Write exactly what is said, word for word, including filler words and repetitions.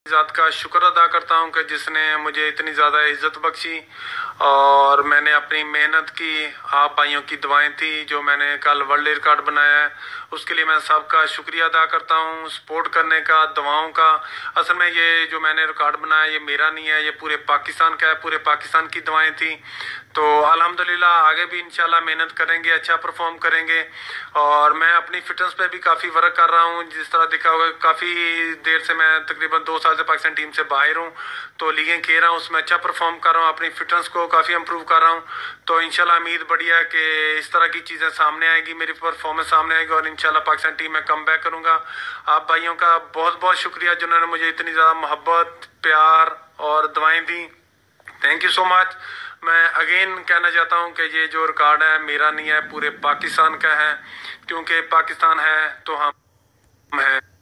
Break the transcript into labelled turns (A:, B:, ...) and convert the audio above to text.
A: ज़ात का शुक्र अदा करता हूं कि जिसने मुझे इतनी ज़्यादा इज़्ज़त बख्शी और मैंने अपनी मेहनत की, आप भाइयों की दुआएं थी जो मैंने कल वर्ल्ड रिकॉर्ड बनाया है, उसके लिए मैं सबका शुक्रिया अदा करता हूं, सपोर्ट करने का, दुआओं का। असल में ये जो मैंने रिकॉर्ड बनाया ये मेरा नहीं है, ये पूरे पाकिस्तान का है, पूरे पाकिस्तान की दुआएं थी। तो अल्हम्दुलिल्लाह आगे भी इंशाल्लाह मेहनत करेंगे, अच्छा परफॉर्म करेंगे। और मैं अपनी फिटनेस पे भी काफ़ी वर्क कर रहा हूँ। जिस तरह देखा होगा काफ़ी देर से मैं तकरीबन दो साल से पाकिस्तान टीम से बाहर हूँ, तो लीगें खेल रहा हूँ, उसमें अच्छा परफॉर्म कर रहा हूँ, अपनी फिटनेस को काफ़ी इंप्रूव कर रहा हूँ। तो इंशाल्लाह उम्मीद बढ़िया है कि इस तरह की चीज़ें सामने आएगी, मेरी परफॉर्मेंस सामने आएगी और इंशाल्लाह पाकिस्तान टीम में कम बैक करूँगा। आप भाइयों का बहुत बहुत शुक्रिया जिन्होंने मुझे इतनी ज़्यादा मोहब्बत, प्यार और दुआएं दी। Thank you so much. मैं अगेन कहना चाहता हूं कि ये जो रिकॉर्ड है मेरा नहीं है, पूरे पाकिस्तान का है, क्योंकि पाकिस्तान है तो हम हैं।